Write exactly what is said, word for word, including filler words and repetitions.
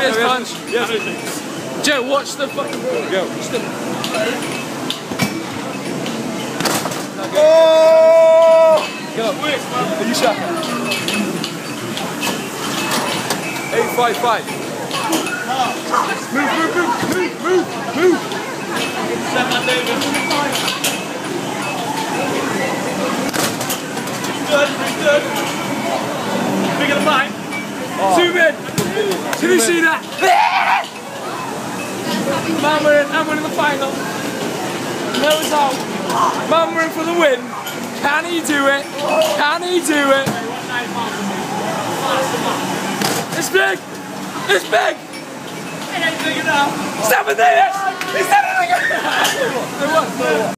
Cheers, punch. Yes. Joe, watch the fucking ball. Go. Watch the... Oh! Go. Are you shot? Eight five five. Move, move, move, move, move, move. Seven, David. Good, good. Bigger than mine. Oh. Zoom in. Did you see that? Man, we're in, and we're in the final. Nose out. Man, we're in for the win. Can he do it? Can he do it? It's big. It's big. It ain't big enough. Seven days. He's done it again.